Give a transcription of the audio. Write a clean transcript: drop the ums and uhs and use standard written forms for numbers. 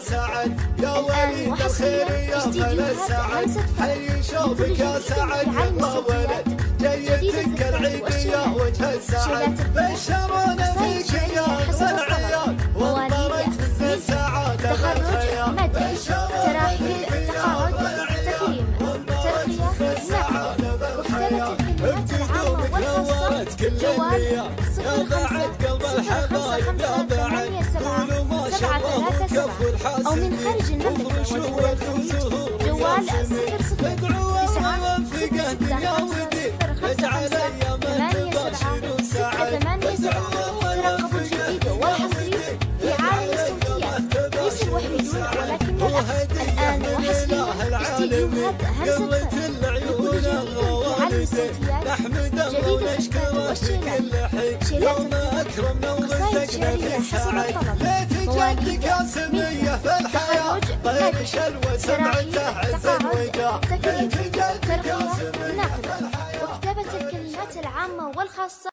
سعد يا وليد الخير يا خل السعد حي شوفك يا سعد يلا ولد جيتك العيد يا وجه السعد بشرونا فيك يا اغلى العيال وانطرت فز السعاده بالخيال تراحيب تخرج تكريم ترقية نقد واختلت الكلمات العامة والخاصة جوال 05 أو من خارج المملكة والدول الخليج جوال 00 ترقبوا الجديد والحصري في عالم الصوتيات ليس الوحيد ولكن الآن وحصريا استديوهات همسة لكل جديد في عالم الصوتيات جديد الأشكال والشيلات شيلات قصائد شعرية حسب الطلب مواليد من تخرج نقد تراحيب تقاعد تكريم ترقية نقد وكتابة الكلمات العامة والخاصة